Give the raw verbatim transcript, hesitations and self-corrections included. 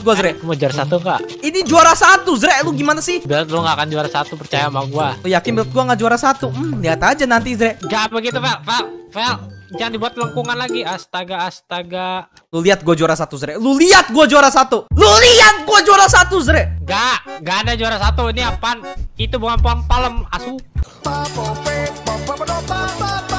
gua, Zre. Mau juara satu nggak? Ini juara satu, Zre. Lu gimana sih? Biar lu nggak akan juara satu, percaya sama gua. Lu yakin build gua nggak juara satu? Hmm, lihat aja nanti, Zre. Gak begitu, Vel. Vel, Vel. Jangan dibuat lengkungan lagi. Astaga, astaga. Lu lihat gua juara satu, Zre. Lu lihat gua juara satu. Lu lihat gua juara satu, Zre. Gak, gak ada juara satu. Ini apaan? Itu bukan pom palem, asu.